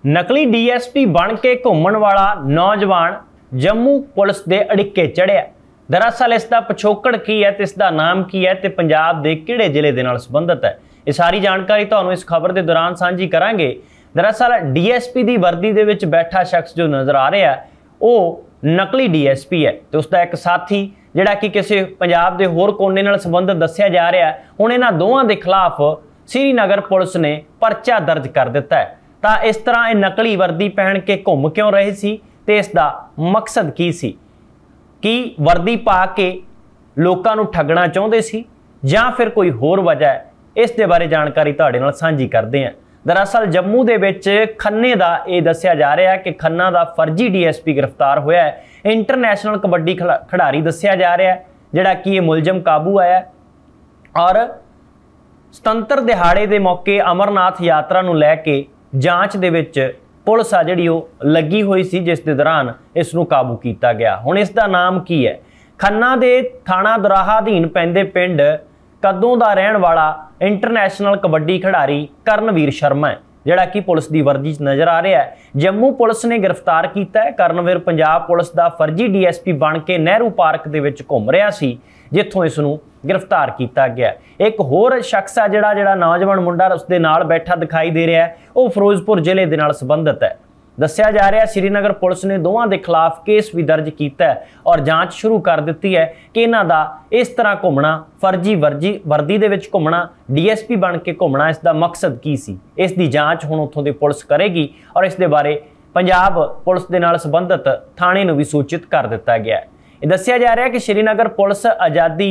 नकली डीएसपी बन के घूमण वाला नौजवान जम्मू पुलिस के अड़िके चढ़िया। दरअसल इसका पिछोकड़ की है, इसका नाम की है, तो पंजाब के किहड़े जिले दे नाल संबंधित है। ये सारी जानकारी तुहानूं इस खबर के दौरान साझी करांगे। दरअसल डीएसपी की वर्दी दे विच बैठा शख्स जो नज़र आ रहा है वो नकली डीएसपी है, तो उसका एक साथी जिहड़ा कि किसी पंजाब के होर कोने नाल संबंधित दस्सिया जा रहा है। हुण इन्हां दोवां दे खिलाफ श्रीनगर पुलिस ने परचा दर्ज कर दिता है। तो इस तरह ये नकली वर्दी पहन के घूम क्यों रहे सी ते इसका मकसद की सी? कि वर्दी पा के लोकां नूं ठगना चाहुंदे सी जां फिर कोई होर वजह है? इस दे बारे जानकारी तुहाडे नाल साझी करदे हैं। दरअसल जम्मू दे विच खन्ने दा ये दस्सिया जा रहा है कि खन्ना दा फर्जी डीएसपी गिरफ्तार होया है। इंटरनैशनल कबड्डी खिडारी दस्सिया जा रहा है जिहड़ा कि ये मुलजम काबू आया और सुतंत्र दिहाड़े के मौके अमरनाथ यात्रा नूं लैके जांच दे विच पुलिस आ जिहड़ी ओह लगी हुई सी, जिस दे दौरान इसनूं काबू किया गया। हुण इसका नाम की है? खन्ना दे थाणा दोराहा अधीन पैंदे पिंड कदों दा रहण वाला इंटरनैशनल कबड्डी खिडारी करनवीर शर्मा है जिहड़ा कि पुलिस की वर्दी नज़र आ रहा है। जम्मू पुलिस ने गिरफ्तार किया है। करनवीर पंजाब पुलिस का फर्जी डीएसपी बन के नेहरू पार्क दे विच घूम रहा सी, जिथों इसनूं गिरफ्तार किया गया। एक होर शख्स है जिहड़ा नौजवान मुंडा उसके नाल बैठा दिखाई दे रहा है, वह फिरोजपुर जिले के नाल संबंधित है। दस्सिया जा रहा है श्रीनगर पुलिस ने दोवां के खिलाफ केस भी दर्ज किया है और जांच शुरू कर दी है कि इन्हां दा इस तरह घूमना, फर्जी वर्दी दे विच घूमना, डीएसपी बन के घूमना, इसका मकसद की सी? इसकी जांच हुण उत्थों दी पुलिस करेगी और इस दे बारे पंजाब पुलिस दे नाल संबंधित थाणे नूं भी सूचित कर दिता गया है। ये दस्सिया जा रहा है कि श्रीनगर पुलिस आज़ादी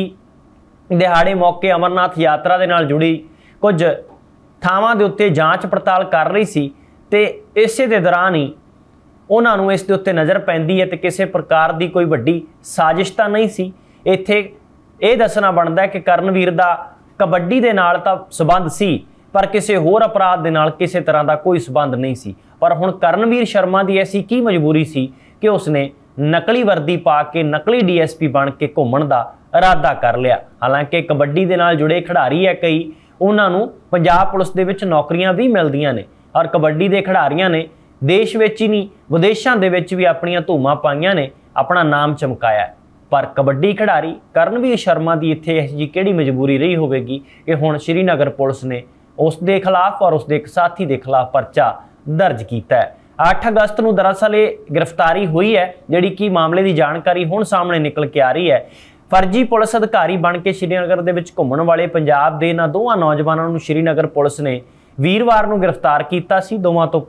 दिहाड़े मौके अमरनाथ यात्रा के नाल जुड़ी कुछ थावां दे उत्ते जांच पड़ताल कर रही सी ते इसे दे दौरान ही उन्हां नूं इस दे उत्ते नज़र पैंदी है ते किसी प्रकार की कोई वड्डी साजिश तां नहीं सी। इत्थे ये दसना बनदा है कि करनवीर दा कबड्डी दे नाल तां संबंध सी पर किसी होर अपराध दे नाल किसी तरह का कोई संबंध नहीं सी। पर हुण करनवीर शर्मा की ऐसी की मजबूरी सी कि उसने नकली वर्दी पा के नकली डीएसपी बन के घूमण दा इरादा कर लिया। हालांकि कबड्डी दे नाल जुड़े खिडारी है कई, उन्हां नूं पंजाब पुलिस दे विच नौकरियां भी मिलदियां ने और कबड्डी के खिडारियां ने देश विच ही नहीं विदेशों के विच भी अपनियां धूमां पाईयां ने, अपना नाम चमकाया। पर कबड्डी खिडारी करनवीर शर्मा की इत्थे इहो जी किहड़ी मजबूरी रही होवेगी कि हुण श्रीनगर पुलिस ने उस दे खिलाफ और उसके एक साथी के खिलाफ परचा दर्ज किया है। 8 अगस्त को दरअसल ये गिरफ्तारी हुई है जिहड़ी कि मामले की जानकारी हुण सामने निकल के आ रही है। फर्जी पुलिस अधिकारी बन के श्रीनगर दे विच घूमण वाले पंजाब दे इन्हां दोवां नौजवानों नूं श्रीनगर पुलिस ने वीरवार नूं गिरफ्तार किया सी। दोवां तो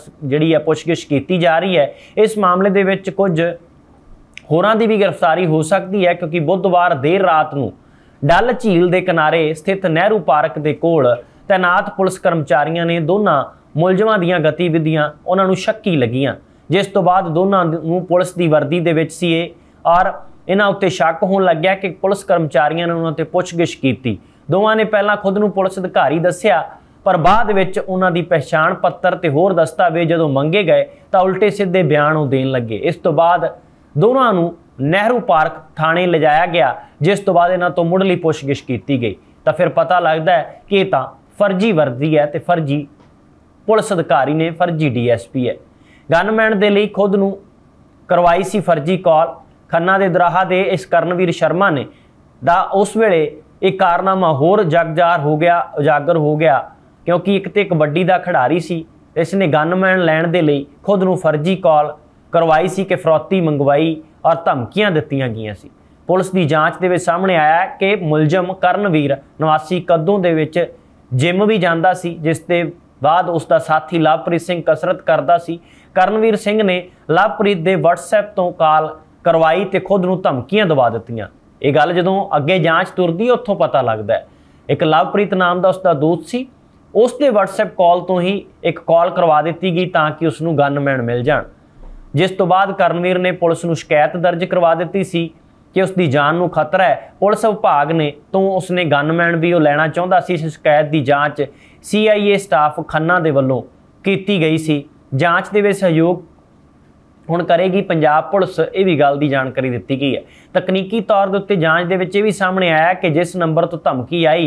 पुछगिछ की जा रही है। इस मामले दे विच कुछ होरां दी भी गिरफ्तारी हो सकती है क्योंकि बुधवार देर रात नूं डल झील के किनारे स्थित नेहरू पार्क के कोल तैनात पुलिस कर्मचारियों ने दोनों मुलजमां दीयां गतिविधियां उन्हां नूं शक्की लगियां, जिस तो बाद दोनों नूं पुलिस की वर्दी दे विच सी और इन्हां उत्ते शक होण लग गया कि पुलिस कर्मचारियों ने उन्हां ते पुछगिछ की। दोवां ने पहलां खुद नूं पुलिस अधिकारी दस्सिया पर बाद विच उन्हां दी पहचान पत्र ते होर दस्तावेज जदों मंगे गए तां उल्टे सीधे बयान वो देण लगे। इस तो बाद दोनों नूं नेहरू पार्क थाणे लिजाया गया, जिस तो बाद इन्हां तो मुढ़ली पुछगिछ की गई। तो फिर पता लगता है कि तां फर्जी वर्दी है तो फर्जी पुलिस अधिकारी ने, फर्जी डीएसपी है। गनमैन दे लई खुद नूं करवाई सी फर्जी कॉल। खन्ना दे दोराहा दे इस करनवीर शर्मा ने दा उस वेले एक कारनामा होर उजागर हो गया क्योंकि एक तो कबड्डी का खिडारी सी, इसने गनमैन लैण दे लई खुद नूं फर्जी कॉल करवाई सी कि फिरौती मंगवाई और धमकियां दित्तियां गईयां सी। पुलिस की जांच दे विच सामने आया कि मुलजम करनवीर निवासी कदों दे विच जिम भी जांदा सी, जिस दे बाद उसका साथी लवप्रीत सिंह कसरत करता सी। करनवीर सिंह ने लवप्रीत के WhatsApp तो कॉल करवाई तो खुद नूं धमकियां दवा दित्तियां। ये गल जदों अगे जांच तुरदी उत्थों पता लगता है। एक लवप्रीत नाम का उसका दोस्त सी, उसके WhatsApp कॉल तो ही एक कॉल करवा दी गई ताकि उसनूं गनमैन मिल जाण, जिस तो बाद करनवीर ने पुलिस नूं शिकायत दर्ज करवा दी सी कि उसकी जान नूं खतरा है। पुलिस विभाग ने तो उसने गनमैन भी वो लैना चाहता सी। इस शिकायत की जांच CIA स्टाफ खन्ना दे वल्लों की गई सी। जांच दे विच सहयोग हुण करेगी पंजाब पुलिस, ये भी गल की जानकारी दी गई है। तकनीकी तौर के उत्ते जांच दे विच ये भी सामने आया कि जिस नंबर तो धमकी आई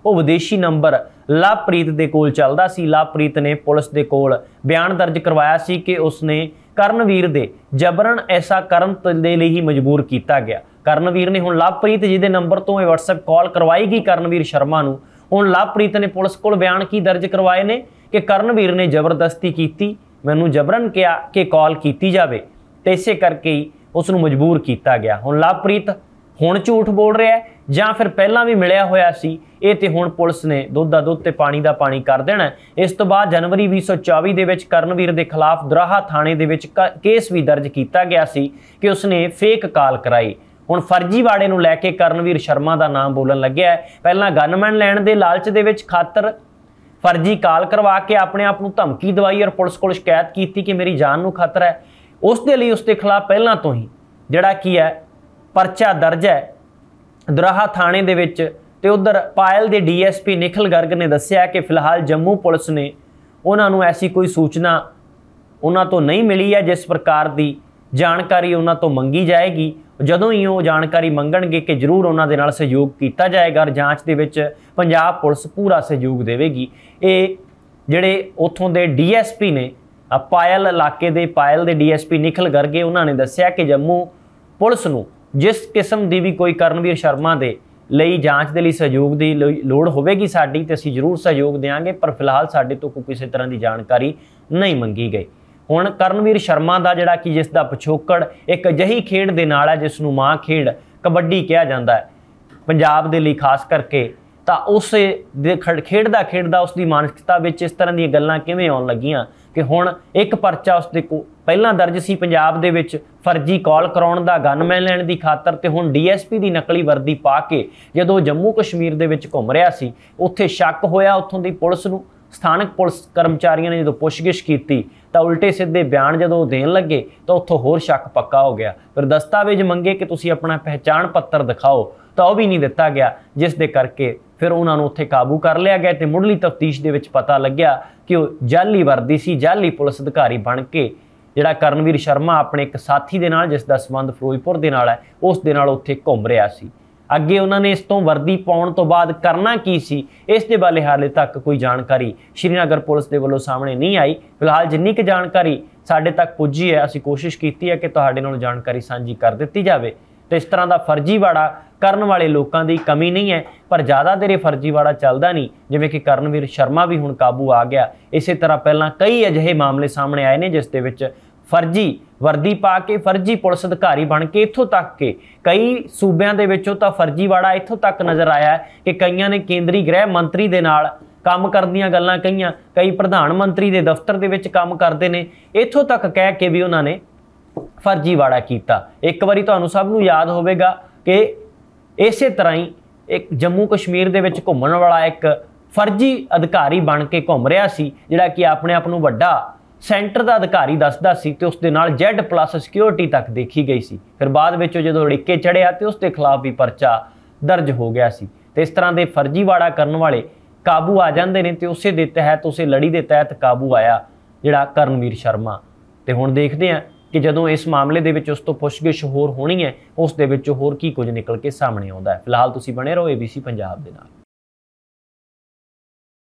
ਉਹ ਵਿਦੇਸ਼ੀ ਨੰਬਰ ਲਵਪ੍ਰੀਤ ਦੇ ਕੋਲ ਚੱਲਦਾ ਸੀ। ਲਵਪ੍ਰੀਤ ਨੇ ਪੁਲਿਸ ਦੇ ਕੋਲ ਬਿਆਨ ਦਰਜ ਕਰਵਾਇਆ ਸੀ ਕਿ ਉਸਨੇ ਕਰਨਵੀਰ ਦੇ ਜਬਰਨ ਐਸਾ ਕਰਨ ਦੇ ਲਈ ਹੀ ਮਜਬੂਰ ਕੀਤਾ ਗਿਆ। ਕਰਨਵੀਰ ਨੇ ਹੁਣ ਲਵਪ੍ਰੀਤ ਜਿਹਦੇ ਨੰਬਰ ਤੋਂ ਇਹ WhatsApp ਕਾਲ ਕਰਵਾਈ ਗਈ ਕਰਨਵੀਰ ਸ਼ਰਮਾ ਨੂੰ, ਹੁਣ ਲਵਪ੍ਰੀਤ ਨੇ ਪੁਲਿਸ ਕੋਲ ਬਿਆਨ ਕੀ ਦਰਜ ਕਰਵਾਏ ਨੇ ਕਿ ਕਰਨਵੀਰ ਨੇ ਜ਼ਬਰਦਸਤੀ ਕੀਤੀ, ਮੈਨੂੰ ਜਬਰਨ ਕਿਹਾ ਕਿ ਕਾਲ ਕੀਤੀ ਜਾਵੇ ਤੇ ਇਸੇ ਕਰਕੇ ਹੀ ਉਸ ਨੂੰ ਮਜਬੂਰ ਕੀਤਾ ਗਿਆ। ਹੁਣ ਲਵਪ੍ਰੀਤ ਹੁਣ ਝੂਠ ਬੋਲ ਰਿਹਾ ਹੈ ਜਾਂ ਫਿਰ ਪਹਿਲਾਂ ਵੀ ਮਿਲਿਆ ਹੋਇਆ ਸੀ, ਇਹ ਤੇ ਹੁਣ ਪੁਲਿਸ ਨੇ ਦੁੱਧ ਦਾ ਦੁੱਧ ਤੇ ਪਾਣੀ ਦਾ ਪਾਣੀ ਕਰ ਦੇਣਾ। ਇਸ ਤੋਂ ਬਾਅਦ ਜਨਵਰੀ 2024 ਦੇ ਵਿੱਚ ਕਰਨਵੀਰ ਦੇ ਖਿਲਾਫ ਦੁਰਾਹਾ ਥਾਣੇ ਦੇ ਵਿੱਚ ਕੇਸ ਵੀ ਦਰਜ ਕੀਤਾ ਗਿਆ ਸੀ ਕਿ ਉਸਨੇ ਫੇਕ ਕਾਲ ਕਰਾਈ। ਹੁਣ ਫਰਜ਼ੀਵਾੜੇ ਨੂੰ ਲੈ ਕੇ ਕਰਨਵੀਰ ਸ਼ਰਮਾ ਦਾ ਨਾਮ ਬੋਲਣ ਲੱਗਿਆ ਹੈ। ਪਹਿਲਾਂ ਗਨਮੈਨ ਲੈਣ ਦੇ ਲਾਲਚ ਦੇ ਵਿੱਚ ਖਾਤਰ ਫਰਜ਼ੀ ਕਾਲ ਕਰਵਾ ਕੇ ਆਪਣੇ ਆਪ ਨੂੰ ਧਮਕੀ ਦਵਾਈ ਔਰ ਪੁਲਿਸ ਕੋਲ ਸ਼ਿਕਾਇਤ ਕੀਤੀ ਕਿ ਮੇਰੀ ਜਾਨ ਨੂੰ ਖਤਰਾ ਹੈ। ਉਸ ਦੇ ਲਈ ਉਸ ਦੇ ਖਿਲਾਫ ਪਹਿਲਾਂ ਤੋਂ ਹੀ ਜਿਹੜਾ ਕੀ ਹੈ ਪਰਚਾ ਦਰਜ ਹੈ ਦੁਰਾਹਾ ਥਾਣੇ ਦੇ ਵਿੱਚ। ਤੇ ਉਧਰ ਪਾਇਲ ਦੇ DSP ਨਿਖਿਲ ਗਰਗ ਨੇ ਦੱਸਿਆ ਕਿ ਫਿਲਹਾਲ ਜੰਮੂ ਪੁਲਿਸ ਨੇ ਉਹਨਾਂ ਨੂੰ ਐਸੀ ਕੋਈ ਸੂਚਨਾ ਉਹਨਾਂ ਤੋਂ ਨਹੀਂ ਮਿਲੀ ਹੈ ਜਿਸ ਪ੍ਰਕਾਰ ਦੀ ਜਾਣਕਾਰੀ ਉਹਨਾਂ ਤੋਂ ਮੰਗੀ ਜਾਏਗੀ। ਜਦੋਂ ਹੀ ਉਹ ਜਾਣਕਾਰੀ ਮੰਗਣਗੇ ਕਿ ਜ਼ਰੂਰ ਉਹਨਾਂ ਦੇ ਨਾਲ ਸਹਿਯੋਗ ਕੀਤਾ ਜਾਏਗਾ ਔਰ ਜਾਂਚ ਦੇ ਵਿੱਚ ਪੰਜਾਬ ਪੁਲਿਸ ਪੂਰਾ ਸਹਿਯੋਗ ਦੇਵੇਗੀ। ਇਹ ਜਿਹੜੇ ਉੱਥੋਂ ਦੇ DSP ਨੇ ਪਾਇਲ ਇਲਾਕੇ ਦੇ ਪਾਇਲ ਦੇ DSP ਨਿਖਿਲ ਗਰਗੇ ਉਹਨਾਂ ਨੇ ਦੱਸਿਆ ਕਿ ਜੰਮੂ ਪੁਲਿਸ ਨੂੰ ਜਿਸ ਕਿਸਮ ਦੀ ਵੀ ਕੋਈ ਕਰਨਵੀਰ ਸ਼ਰਮਾ ਦੇ ਲਈ ਜਾਂਚ ਦੇ ਲਈ ਸਹਿਯੋਗ ਦੀ ਲੋੜ ਹੋਵੇਗੀ ਸਾਡੀ ਤੇ ਅਸੀਂ ਜ਼ਰੂਰ ਸਹਿਯੋਗ ਦੇਵਾਂਗੇ, ਪਰ ਫਿਲਹਾਲ ਸਾਡੇ ਤੋਂ ਕੋਈ ਕਿਸੇ ਤਰ੍ਹਾਂ ਦੀ ਜਾਣਕਾਰੀ ਨਹੀਂ ਮੰਗੀ ਗਈ। ਹੁਣ ਕਰਨਵੀਰ ਸ਼ਰਮਾ ਦਾ ਜਿਹੜਾ ਕਿ ਜਿਸ ਦਾ ਪਿਛੋਕੜ ਇੱਕ ਅਜਿਹੀ ਖੇਡ ਦੇ ਨਾਲ ਹੈ ਜਿਸ ਨੂੰ ਮਾਂ ਖੇਡ ਕਬੱਡੀ ਕਿਹਾ ਜਾਂਦਾ ਹੈ ਪੰਜਾਬ ਦੇ ਲਈ ਖਾਸ ਕਰਕੇ, ਤਾਂ ਉਸ ਦੇ ਖੇਡਦਾ ਉਸ ਦੀ ਮਾਨਸਿਕਤਾ ਵਿੱਚ ਇਸ ਤਰ੍ਹਾਂ ਦੀਆਂ ਗੱਲਾਂ ਕਿਵੇਂ ਆਉਣ ਲੱਗੀਆਂ ਕਿ ਹੁਣ ਇੱਕ ਪਰਚਾ ਉਸ ਦੇ ਕੋਲ ਪਹਿਲਾਂ ਦਰਜ ਸੀ ਪੰਜਾਬ ਦੇ ਵਿੱਚ ਫਰਜ਼ੀ ਕਾਲ ਕਰਾਉਣ ਦਾ ਗਨਮੈਨ ਲੈਣ ਦੀ ਖਾਤਰ, ਤੇ ਹੁਣ DSP ਦੀ ਨਕਲੀ ਵਰਦੀ ਪਾ ਕੇ ਜਦੋਂ ਜੰਮੂ ਕਸ਼ਮੀਰ ਦੇ ਵਿੱਚ ਘੁੰਮ ਰਿਹਾ ਸੀ ਉੱਥੇ ਸ਼ੱਕ ਹੋਇਆ ਉੱਥੋਂ ਦੀ ਪੁਲਿਸ ਨੂੰ। ਸਥਾਨਕ ਪੁਲਿਸ ਕਰਮਚਾਰੀਆਂ ਨੇ ਜਦੋਂ ਪੁੱਛਗਿੱਛ ਕੀਤੀ ਤਾਂ ਉਲਟੇ ਸਿੱਧੇ ਬਿਆਨ ਜਦੋਂ ਦੇਣ ਲੱਗੇ ਤਾਂ ਉੱਥੋਂ ਹੋਰ ਸ਼ੱਕ ਪੱਕਾ ਹੋ ਗਿਆ। ਫਿਰ ਦਸਤਾਵੇਜ਼ ਮੰਗੇ ਕਿ ਤੁਸੀਂ ਆਪਣਾ ਪਹਿਚਾਣ ਪੱਤਰ ਦਿਖਾਓ ਤਾਂ ਉਹ ਵੀ ਨਹੀਂ ਦਿੱਤਾ ਗਿਆ, ਜਿਸ ਦੇ ਕਰਕੇ ਫਿਰ ਉਹਨਾਂ ਨੂੰ ਉੱਥੇ ਕਾਬੂ ਕਰ ਲਿਆ ਗਿਆ ਤੇ ਮੁੱਢਲੀ ਤਫਤੀਸ਼ ਦੇ ਵਿੱਚ ਪਤਾ ਲੱਗਿਆ ਕਿ ਉਹ ਜਾਲੀ ਵਰਦੀ ਸੀ, ਜਾਲੀ ਪੁਲਿਸ ਅਧਿਕਾਰੀ ਬਣ ਕੇ ਜਿਹੜਾ ਕਰਨਵੀਰ ਸ਼ਰਮਾ ਆਪਣੇ ਇੱਕ ਸਾਥੀ ਦੇ ਨਾਲ ਜਿਸ ਦਾ ਸੰਬੰਧ ਫਿਰੋਜ਼ਪੁਰ ਦੇ ਨਾਲ ਹੈ ਉਸ ਦੇ ਨਾਲ ਉੱਥੇ ਘੁੰਮ ਰਿਹਾ ਸੀ। ਅੱਗੇ ਉਹਨਾਂ ਨੇ ਇਸ ਤੋਂ ਵਰਦੀ ਪਾਉਣ ਤੋਂ ਬਾਅਦ ਕਰਨਾ ਕੀ ਸੀ ਇਸ ਦੇ ਬਾਰੇ ਹਾਲੇ ਤੱਕ ਕੋਈ ਜਾਣਕਾਰੀ ਸ਼੍ਰੀਨਗਰ ਪੁਲਿਸ ਦੇ ਵੱਲੋਂ ਸਾਹਮਣੇ ਨਹੀਂ ਆਈ। ਫਿਲਹਾਲ ਜਿੰਨੀ ਕੁ ਜਾਣਕਾਰੀ ਸਾਡੇ ਤੱਕ ਪੁੱਜੀ ਹੈ ਅਸੀਂ ਕੋਸ਼ਿਸ਼ ਕੀਤੀ ਹੈ ਕਿ ਤੁਹਾਡੇ ਨਾਲ ਜਾਣਕਾਰੀ ਸਾਂਝੀ ਕਰ ਦਿੱਤੀ ਜਾਵੇ। ਤੇ ਇਸ ਤਰ੍ਹਾਂ ਦਾ ਫਰਜ਼ੀਵਾੜਾ ਕਰਨ ਵਾਲੇ ਲੋਕਾਂ ਦੀ ਕਮੀ ਨਹੀਂ ਹੈ, ਪਰ ਜ਼ਿਆਦਾ ਦੇਰੇ ਫਰਜ਼ੀਵਾੜਾ ਚੱਲਦਾ ਨਹੀਂ, ਜਿਵੇਂ ਕਿ ਕਰਨਵੀਰ ਸ਼ਰਮਾ ਵੀ ਹੁਣ ਕਾਬੂ ਆ ਗਿਆ। ਇਸੇ ਤਰ੍ਹਾਂ ਪਹਿਲਾਂ ਕਈ ਅਜਿਹੇ ਮਾਮਲੇ ਸਾਹਮਣੇ ਆਏ ਨੇ ਜਿਸ ਦੇ ਵਿੱਚ ਫਰਜ਼ੀ ਵਰਦੀ ਪਾ ਕੇ ਫਰਜ਼ੀ ਪੁਲਿਸ ਅਧਿਕਾਰੀ ਬਣ ਕੇ ਇੱਥੋਂ ਤੱਕ ਕਿ ਕਈ ਸੂਬਿਆਂ ਦੇ ਵਿੱਚੋਂ ਤਾਂ ਫਰਜ਼ੀਵਾੜਾ ਇੱਥੋਂ ਤੱਕ ਨਜ਼ਰ ਆਇਆ ਕਿ ਕਈਆਂ ਨੇ ਕੇਂਦਰੀ ਗ੍ਰਹਿ ਮੰਤਰੀ ਦੇ ਨਾਲ ਕੰਮ ਕਰਨ ਦੀਆਂ ਗੱਲਾਂ ਕਹੀਆਂ, ਕਈ ਪ੍ਰਧਾਨ ਮੰਤਰੀ ਦੇ ਦਫ਼ਤਰ ਦੇ ਵਿੱਚ ਕੰਮ ਕਰਦੇ ਨੇ, ਇੱਥੋਂ ਤੱਕ ਕਹਿ ਕੇ ਵੀ ਉਹਨਾਂ ਨੇ ਫਰਜ਼ੀਵਾੜਾ ਕੀਤਾ। ਇੱਕ ਵਾਰੀ ਤੁਹਾਨੂੰ ਸਭ ਨੂੰ ਯਾਦ ਹੋਵੇਗਾ ਕਿ ਇਸੇ ਤਰ੍ਹਾਂ ਹੀ ਇੱਕ ਜੰਮੂ ਕਸ਼ਮੀਰ ਦੇ ਵਿੱਚ ਘੁੰਮਣ ਵਾਲਾ ਇੱਕ ਫਰਜ਼ੀ ਅਧਿਕਾਰੀ ਬਣ ਕੇ ਘੁੰਮ ਰਿਹਾ ਸੀ ਜਿਹੜਾ ਕਿ ਆਪਣੇ ਆਪ ਨੂੰ ਵੱਡਾ ਸੈਂਟਰ ਦਾ ਅਧਿਕਾਰੀ ਦੱਸਦਾ ਸੀ ਤੇ ਉਸ ਦੇ ਨਾਲ Z+ ਸਿਕਿਉਰਿਟੀ ਤੱਕ ਦੇਖੀ ਗਈ ਸੀ। ਫਿਰ ਬਾਅਦ ਵਿੱਚ ਜਦੋਂ ਅੜਿੱਕੇ ਚੜਿਆ ਤੇ ਉਸ ਦੇ ਖਿਲਾਫ ਵੀ ਪਰਚਾ ਦਰਜ ਹੋ ਗਿਆ ਸੀ। ਤੇ ਇਸ ਤਰ੍ਹਾਂ ਦੇ ਫਰਜ਼ੀਵਾੜਾ ਕਰਨ ਵਾਲੇ ਕਾਬੂ ਆ ਜਾਂਦੇ ਨੇ ਤੇ ਉਸੇ ਦੇ ਤਹਿਤ ਉਸੇ ਲੜੀ ਦੇ ਤਹਿਤ ਕਾਬੂ ਆਇਆ ਜਿਹੜਾ ਕਰਨਵੀਰ ਸ਼ਰਮਾ। ਤੇ ਹੁਣ ਦੇਖਦੇ ਹਾਂ ਕਿ ਜਦੋਂ ਇਸ ਮਾਮਲੇ ਦੇ ਵਿੱਚ ਉਸ ਤੋਂ ਪੁੱਛਗਿੱਛ ਹੋਰ ਹੋਣੀ ਹੈ ਉਸ ਦੇ ਵਿੱਚ ਹੋਰ ਕੀ ਕੁਝ ਨਿਕਲ ਕੇ ਸਾਹਮਣੇ ਆਉਂਦਾ ਹੈ। ਫਿਲਹਾਲ ਤੁਸੀਂ ਬਣੇ ਰਹੋ ABC ਪੰਜਾਬ ਦੇ ਨਾਲ।